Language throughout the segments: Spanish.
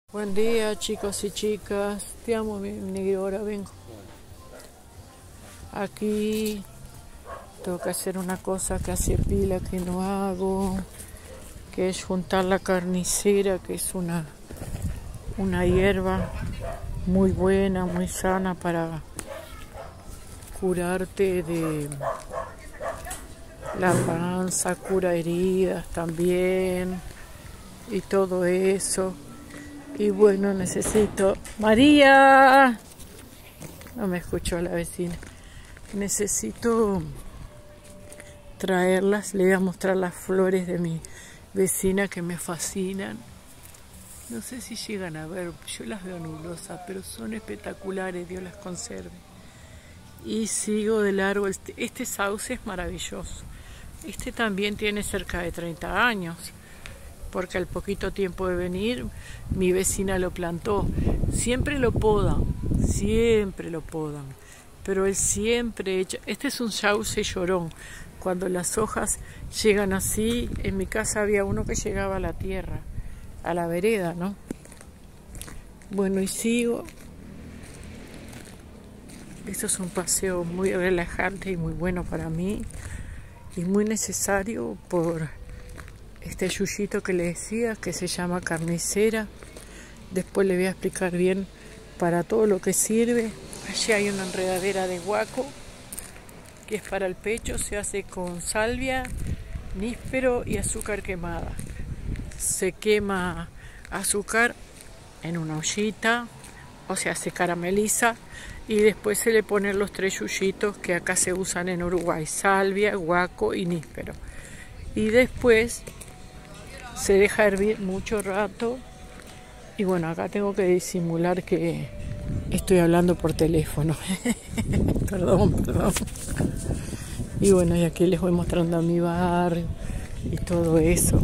Buen día, chicos y chicas. Te amo, mi negro. Ahora vengo. Aquí tengo que hacer una cosa que hace pila que no hago, que es juntar la carnicera, que es una hierba muy buena, muy sana para curarte de la panza, cura heridas también y todo eso. Y bueno, necesito... ¡María! No me escuchó la vecina. Necesito traerlas. Le voy a mostrar las flores de mi vecina que me fascinan. No sé si llegan a ver, yo las veo nublosas, pero son espectaculares, Dios las conserve. Y sigo de largo. Este sauce es maravilloso. Este también tiene cerca de 30 años. Porque al poquito tiempo de venir, mi vecina lo plantó. Siempre lo podan, pero él siempre echa. Este es un sauce llorón. Cuando las hojas llegan así, en mi casa había uno que llegaba a la tierra, a la vereda, ¿no? Bueno, y sigo. Esto es un paseo muy relajante y muy bueno para mí, y muy necesario por este yuyito que le decía, que se llama carnicera. Después le voy a explicar bien para todo lo que sirve. Allí hay una enredadera de guaco, que es para el pecho. Se hace con salvia, níspero y azúcar quemada. Se quema azúcar en una ollita, o sea, se carameliza, y después se le ponen los 3 yuyitos que acá se usan en Uruguay: salvia, guaco y níspero. Y después se deja hervir mucho rato. Y bueno, acá tengo que disimular que estoy hablando por teléfono. Perdón. Y bueno, y aquí les voy mostrando a mi barrio y todo eso.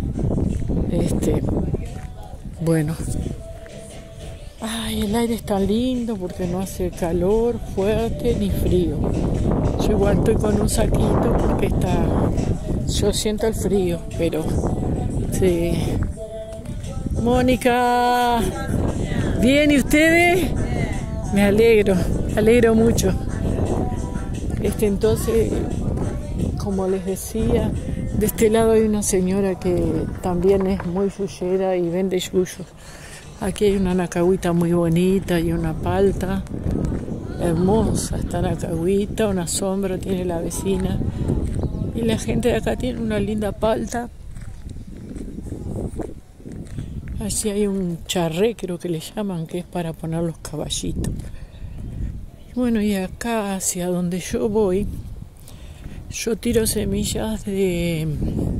Bueno. Ay, el aire está lindo porque no hace calor fuerte ni frío. Yo igual estoy con un saquito porque yo siento el frío, pero sí. Mónica, ¿bien y ustedes? Me alegro mucho. Entonces, como les decía, de este lado hay una señora que también es muy yuyera y vende yuyos. Aquí hay una nacahuita muy bonita y una palta hermosa. Esta nacahuita, una sombra tiene la vecina. Y la gente de acá tiene una linda palta. Allí hay un charré, creo que le llaman, que es para poner los caballitos. Bueno, y acá hacia donde yo voy, yo tiro semillas de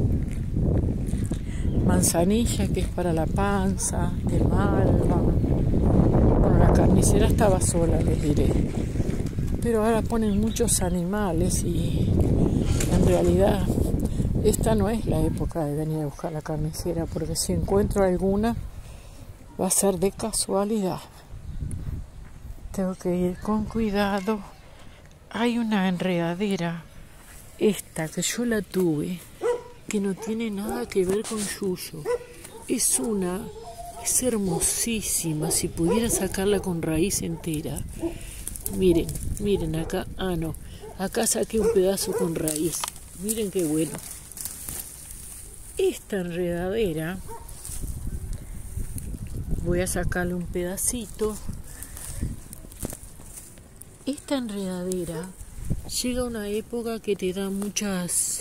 manzanilla, que es para la panza, de malva. Bueno, la carnicera estaba sola, les diré. Pero ahora ponen muchos animales y en realidad esta no es la época de venir a buscar la carnicera, porque si encuentro alguna va a ser de casualidad. Tengo que ir con cuidado. Hay una enredadera, esta que yo la tuve, que no tiene nada que ver con yuyo. Es hermosísima. Si pudiera sacarla con raíz entera. Miren acá. Ah, no. Acá saqué un pedazo con raíz. Miren qué bueno. Esta enredadera, voy a sacarle un pedacito. Esta enredadera llega a una época que te da muchas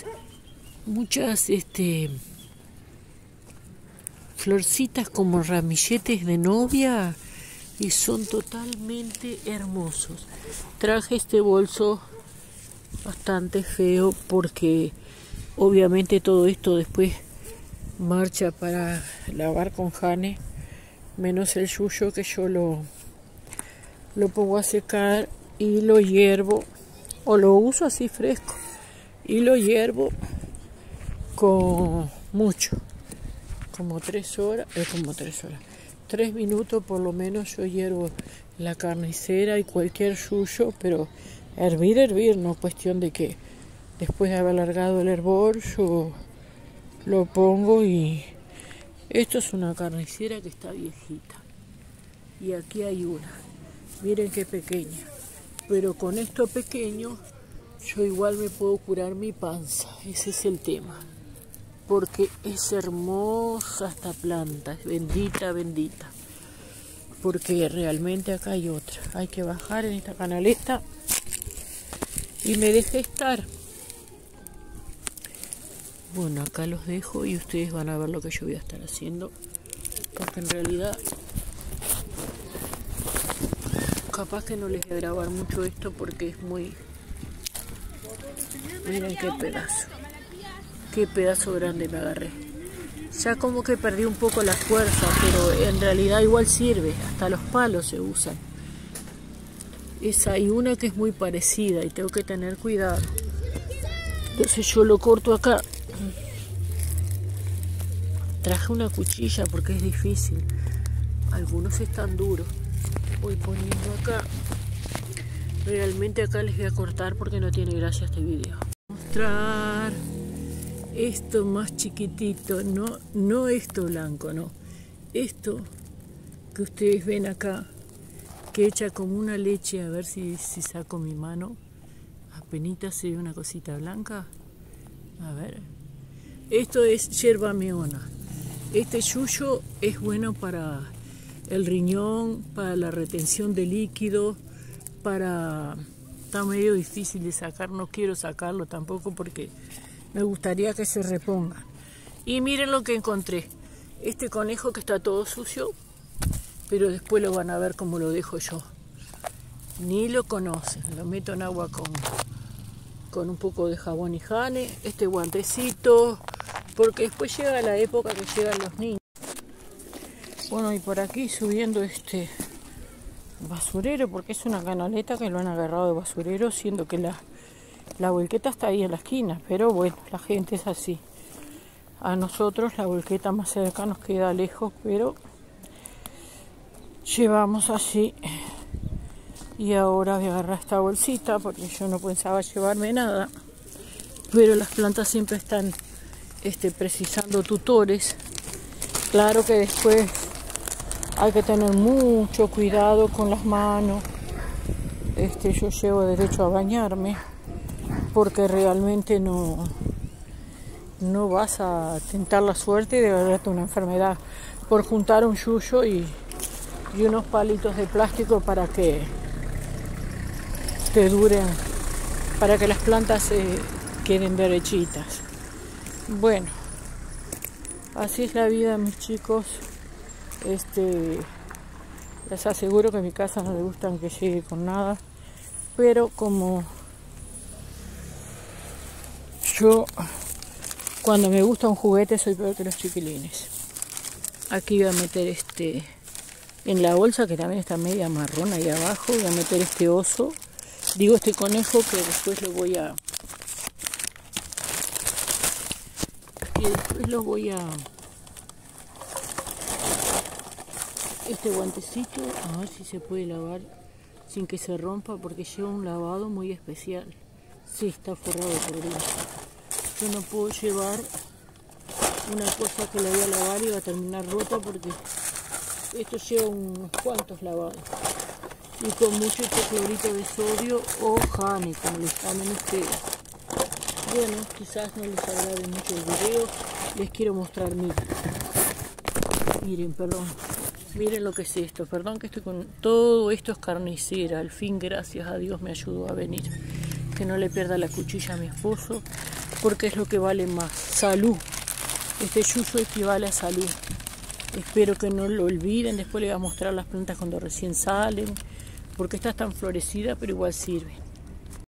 florcitas como ramilletes de novia, y son totalmente hermosos. Traje este bolso bastante feo porque obviamente todo esto después marcha para lavar con jane, menos el yuyo, que yo lo pongo a secar y lo hiervo, o lo uso así fresco y lo hiervo con mucho, como 3 horas, 3 minutos por lo menos. Yo hiervo la carnicera y cualquier yuyo, pero hervir, no cuestión de que después de haber largado el hervor yo lo pongo y Esto es una carnicera que está viejita. Y aquí hay una. Miren qué pequeña. Pero con esto pequeño, yo igual me puedo curar mi panza. Ese es el tema. Porque es hermosa esta planta. Es bendita, bendita. Porque realmente acá hay otra. Hay que bajar en esta canaleta. Y me dejé estar. Bueno, acá los dejo y ustedes van a ver lo que yo voy a estar haciendo. Porque en realidad capaz que no les voy a grabar mucho esto porque es muy... Miren qué pedazo grande me agarré. Ya como que perdí un poco la fuerza, pero en realidad igual sirve, hasta los palos se usan. Hay una que es muy parecida y tengo que tener cuidado. Entonces yo lo corto acá. Traje una cuchilla porque es difícil. Algunos están duros. Voy poniendo acá. Realmente acá les voy a cortar porque no tiene gracia este video. Mostrar esto más chiquitito, no esto blanco, no. Esto que ustedes ven acá, que echa como una leche, a ver si saco mi mano. Apenita se ve una cosita blanca. A ver. Esto es yerba meona. Este yuyo es bueno para el riñón, para la retención de líquido, está medio difícil de sacar, no quiero sacarlo tampoco porque me gustaría que se reponga. Y miren lo que encontré. Este conejo que está todo sucio, pero después lo van a ver como lo dejo yo. Ni lo conocen, lo meto en agua con un poco de jabón y jane, este guantecito, porque después llega la época que llegan los niños. Bueno, y por aquí subiendo este basurero, porque es una canaleta que lo han agarrado de basurero, siendo que la volqueta está ahí en la esquina, pero bueno, la gente es así. A nosotros la volqueta más cerca nos queda lejos, pero llevamos así. Y ahora voy a agarrar esta bolsita porque yo no pensaba llevarme nada, pero las plantas siempre están precisando tutores. Claro que después hay que tener mucho cuidado con las manos. Yo llevo derecho a bañarme porque realmente no vas a tentar la suerte de agarrarte una enfermedad por juntar un yuyo y unos palitos de plástico para que te duren, para que las plantas queden derechitas. Bueno, así es la vida, mis chicos. Les aseguro que a mi casa no le gustan que llegue con nada, pero como yo cuando me gusta un juguete soy peor que los chiquilines. Aquí voy a meter en la bolsa, que también está media marrón ahí abajo, voy a meter este oso, digo este conejo, que después lo voy a este guantecito, a ver si se puede lavar sin que se rompa, porque lleva un lavado muy especial. Sí, está forrado por dentro. Yo no puedo llevar una cosa que la voy a lavar y va a terminar rota, porque esto lleva unos cuantos lavados. Y con mucho hipoclorito de sodio o jane, como les llamen ustedes. Bueno, quizás no les agrade mucho el video. Les quiero mostrar, miren, perdón. Miren lo que es esto, perdón que estoy con... Todo esto es carnicera, al fin gracias a Dios me ayudó a venir. Que no le pierda la cuchilla a mi esposo, porque es lo que vale más, salud. Este yuyo equivale a salud. Espero que no lo olviden, después les voy a mostrar las plantas cuando recién salen, porque esta están florecidas, pero igual sirven.